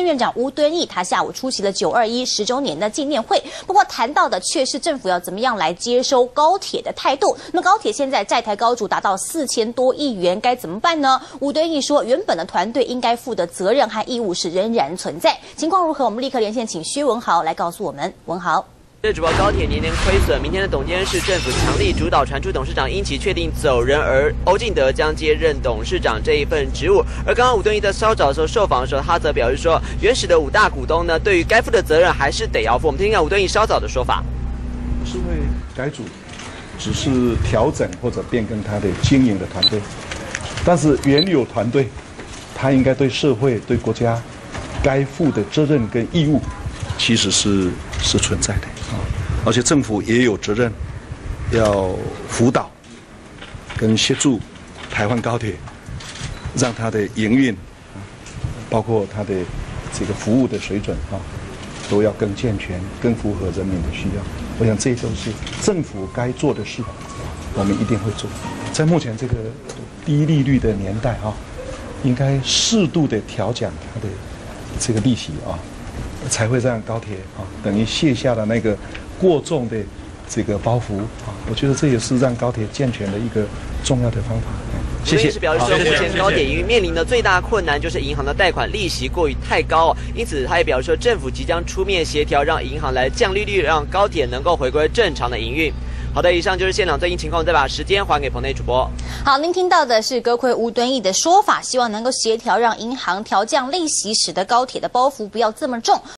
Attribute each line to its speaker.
Speaker 1: 院长吴敦义，他下午出席了921 10周年的纪念会。不过谈到的却是政府要怎么样来接收高铁的态度。那么高铁现在债台高筑，达到4000多亿元，该怎么办呢？吴敦义说，原本的团队应该负的责任和义务是仍然存在。情况如何？我们立刻连线请薛文豪来告诉我们。文豪。
Speaker 2: 主报高铁年年亏损，明天的董监事政府强力主导传出董事长因其确定走人，而欧进德将接任董事长这一份职务。而刚刚吴敦义在稍早的时候受访的时候，他则表示说，原始的5大股东呢，对于该负的责任还是得要负。我们听听看吴敦义稍早的说法。
Speaker 3: 是会改组，只是调整或者变更他的经营的团队，但是原有团队，他应该对社会、对国家该负的责任跟义务，其实是存在的。 而且政府也有责任，要辅导跟协助台湾高铁，让它的营运，包括它的这个服务的水准都要更健全、更符合人民的需要。我想这都是政府该做的事，我们一定会做。在目前这个低利率的年代应该适度的调降它的这个利息才会让高铁等于卸下了那个过重的这个包袱我觉得这也是让高铁健全的一个重要的方法。谢谢。
Speaker 2: 是表示说，目前高铁营运面临的最大困难就是银行的贷款利息过于太高因此他也表示说，政府即将出面协调，让银行来降利率，让高铁能够回归正常的营运。 好的，以上就是现场最新情况，再把时间还给棚内主播。
Speaker 1: 好，您听到的是歌揆吴敦义的说法，希望能够协调，让银行调降利息，使得高铁的包袱不要这么重。